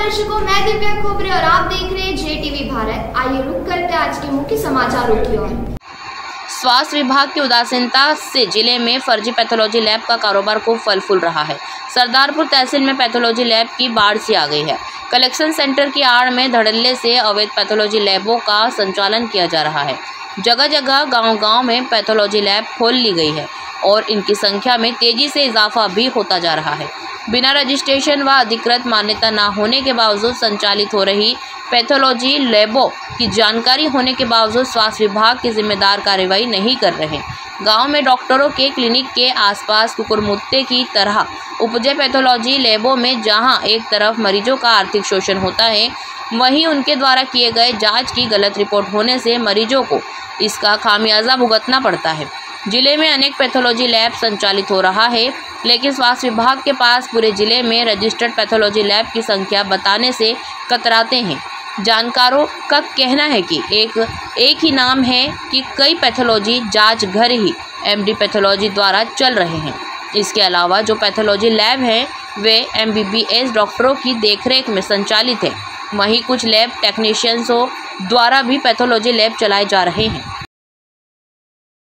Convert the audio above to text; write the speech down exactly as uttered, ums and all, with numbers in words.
दर्शकों, मैं दिव्या खोबरे और आप देख रहे हैं जे टीवी भारत। आइए रुक करते आज के मुख्य समाचारों की ओर। स्वास्थ्य विभाग की उदासीनता से जिले में फर्जी पैथोलॉजी लैब का कारोबार खूब फल फूल रहा है। सरदारपुर तहसील में पैथोलॉजी लैब की बाढ़ सी आ गई है। कलेक्शन सेंटर की आड़ में धड़ल्ले से अवैध पैथोलॉजी लैबों का संचालन किया जा रहा है। जगह जगह गांव-गांव में पैथोलॉजी लैब खोल ली गई है और इनकी संख्या में तेजी से इजाफा भी होता जा रहा है। बिना रजिस्ट्रेशन व अधिकृत मान्यता न होने के बावजूद संचालित हो रही पैथोलॉजी लैबों की जानकारी होने के बावजूद स्वास्थ्य विभाग की जिम्मेदार कार्रवाई नहीं कर रहे। गांव में डॉक्टरों के क्लिनिक के आसपास कुकुरमुत्ते की तरह उपजे पैथोलॉजी लैबों में जहां एक तरफ मरीजों का आर्थिक शोषण होता है, वहीं उनके द्वारा किए गए जांच की गलत रिपोर्ट होने से मरीजों को इसका खामियाजा भुगतना पड़ता है। जिले में अनेक पैथोलॉजी लैब संचालित हो रहा है, लेकिन स्वास्थ्य विभाग के पास पूरे जिले में रजिस्टर्ड पैथोलॉजी लैब की संख्या बताने से कतराते हैं। जानकारों का कहना है कि एक एक ही नाम है कि कई पैथोलॉजी जांच घर ही एमडी पैथोलॉजी द्वारा चल रहे हैं। इसके अलावा जो पैथोलॉजी लैब हैं वे एमबीबीएस डॉक्टरों की देखरेख में संचालित है। वहीं कुछ लैब टेक्नीशियंसों द्वारा भी पैथोलॉजी लैब चलाए जा रहे हैं।